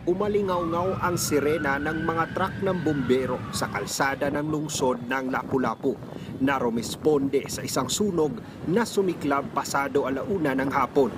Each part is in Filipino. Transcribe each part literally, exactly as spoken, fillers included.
Umalingaw-ngaw ang sirena ng mga truck ng bumbero sa kalsada ng lungsod ng Lapu-Lapu na rumisponde sa isang sunog na sumiklab pasado alauna ng hapon.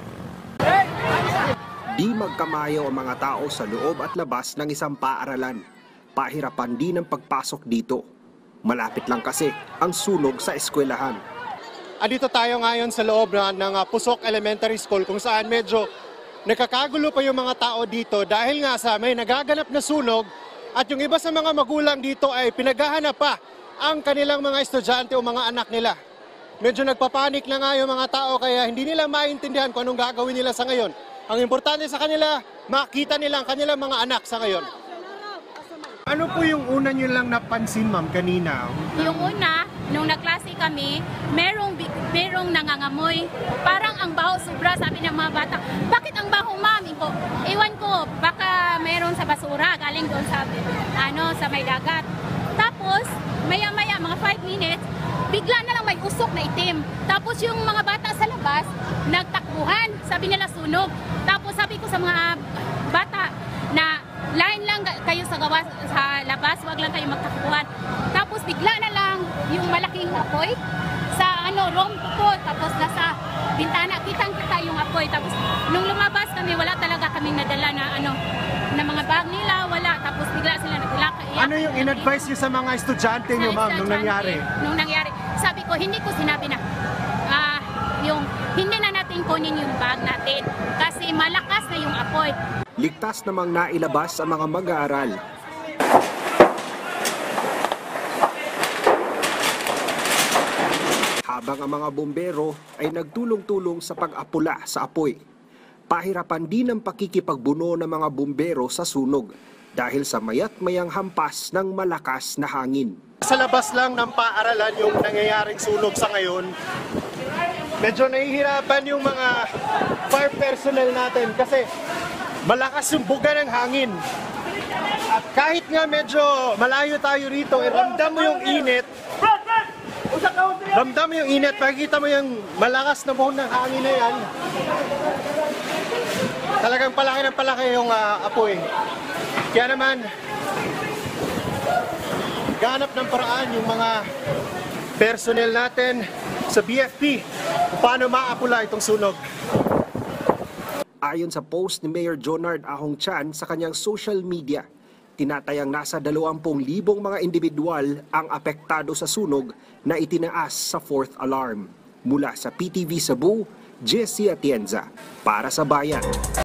Di magkamayo ang mga tao sa loob at labas ng isang paaralan. Pahirapan din ang pagpasok dito. Malapit lang kasi ang sunog sa eskwelahan. Andito tayo ngayon sa loob na, ng uh, Pusok Elementary School kung saan medyo nakakagulo pa yung mga tao dito dahil nga sa may nagaganap na sunog at yung iba sa mga magulang dito ay pinaghahanap pa ang kanilang mga estudyante o mga anak nila. Medyo nagpapanik na nga yung mga tao kaya hindi nila maintindihan kung anong gagawin nila sa ngayon. Ang importante sa kanila, makita nila ang kanilang mga anak sa ngayon. Ano po yung una nyo lang napansin, ma'am, kanina? Yung una, nung nagklase kami, merong, merong nangangamoy. Parang ang baho sobra, sabi ng mga bata. Bakit ang baho, ma'am? Ko, ewan ko, baka meron sa basura, galing doon sa, ano, sa may dagat. Tapos, maya-maya, mga five minutes, bigla na lang may usok na itim. Tapos yung mga bata sa labas, nagtakbuhan. Sabi nila sunog. Tapos sabi ko sa mga bata na line lang kayo sa gawas, sa labas, wag lang kayo magtakbuhan. Tapos bigla na lang yung malaking apoy sa ano, room ko. Tapos nasa bintana, kitang-kita yung apoy. Tapos nung lumabas kami, wala talaga kaming nadala na ano, na mga bag nila, wala. Tapos bigla sila nagulak. Ano yung in-advise nyo sa mga estudyante nyo, ma'am, nung nangyari? Nung nangyari, sabi ko, hindi ko sinabi na, ah, yung, hindi na natin kunin yung bag natin kasi malakas na yung apoy. Ligtas namang nailabas ang mga mag-aaral. Habang ang mga bumbero ay nagtulong-tulong sa pag-apula sa apoy. Pahirapan din ang pakikipagbuno ng mga bumbero sa sunog dahil sa mayat-mayang hampas ng malakas na hangin. Sa labas lang ng paaralan yung nangyayaring sunog sa ngayon. Medyo nahihirapan yung mga fire personnel natin kasi malakas yung buga ng hangin. At kahit nga medyo malayo tayo rito, eh, ramdam mo yung init. Ramdam mo yung init, pakikita mo yung malakas na buhon ng hangin na yan. Talagang palaki ng palaki yung uh, apoy. Kaya naman, ganap ng paraan yung mga personnel natin sa B F P kung paano maapula itong sunog. Ayon sa post ni Mayor Jonard Ahong Chan sa kanyang social media, tinatayang nasa dalawampung libong mga individual ang apektado sa sunog na itinaas sa fourth alarm. Mula sa P T V Cebu, Jessie Atienza, para sa Bayan.